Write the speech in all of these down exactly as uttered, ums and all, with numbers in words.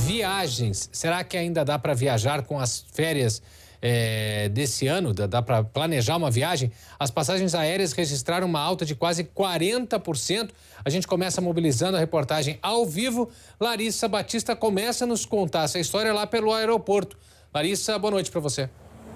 Viagens. Será que ainda dá para viajar com as férias é, desse ano? Dá, dá para planejar uma viagem? As passagens aéreas registraram uma alta de quase quarenta por cento. A gente começa mobilizando a reportagem ao vivo. Larissa Batista começa a nos contar essa história lá pelo aeroporto. Larissa, boa noite para você.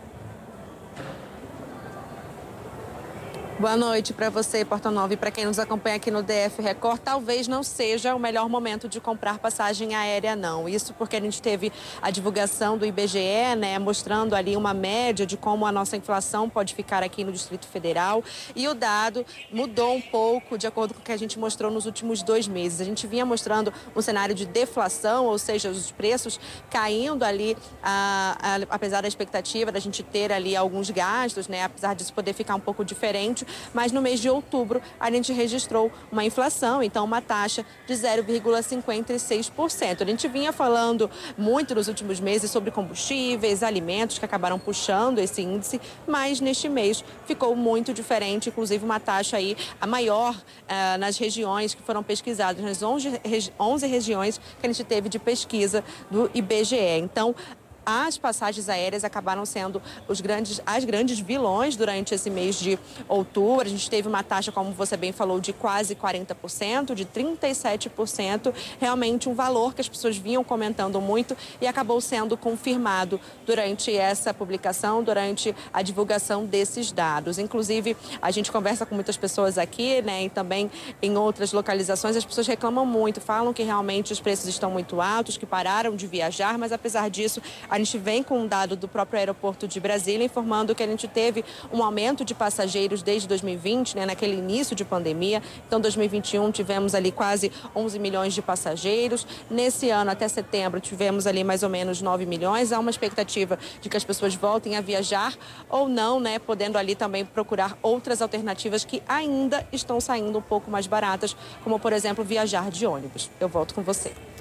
Boa noite para você, Porta Nova, e para quem nos acompanha aqui no D F Record. Talvez não seja o melhor momento de comprar passagem aérea, não. Isso porque a gente teve a divulgação do I B G E, né, mostrando ali uma média de como a nossa inflação pode ficar aqui no Distrito Federal. E o dado mudou um pouco de acordo com o que a gente mostrou nos últimos dois meses. A gente vinha mostrando um cenário de deflação, ou seja, os preços caindo ali, a, a, apesar da expectativa da gente ter ali alguns gastos, né, apesar disso poder ficar um pouco diferente. Mas no mês de outubro a gente registrou uma inflação, então uma taxa de zero vírgula cinquenta e seis por cento. A gente vinha falando muito nos últimos meses sobre combustíveis, alimentos que acabaram puxando esse índice, mas neste mês ficou muito diferente, inclusive uma taxa aí a maior uh, nas regiões que foram pesquisadas, nas onze regiões que a gente teve de pesquisa do I B G E. Então, as passagens aéreas acabaram sendo os grandes, as grandes vilões durante esse mês de outubro. A gente teve uma taxa, como você bem falou, de quase quarenta por cento, de trinta e sete por cento. Realmente um valor que as pessoas vinham comentando muito e acabou sendo confirmado durante essa publicação, durante a divulgação desses dados. Inclusive, a gente conversa com muitas pessoas aqui, né, e também em outras localizações. As pessoas reclamam muito, falam que realmente os preços estão muito altos, que pararam de viajar, mas apesar disso, a gente vem com um dado do próprio aeroporto de Brasília informando que a gente teve um aumento de passageiros desde dois mil e vinte, né, naquele início de pandemia. Então, dois mil e vinte e um tivemos ali quase onze milhões de passageiros. Nesse ano, até setembro, tivemos ali mais ou menos nove milhões. Há uma expectativa de que as pessoas voltem a viajar ou não, né, podendo ali também procurar outras alternativas que ainda estão saindo um pouco mais baratas, como, por exemplo, viajar de ônibus. Eu volto com você.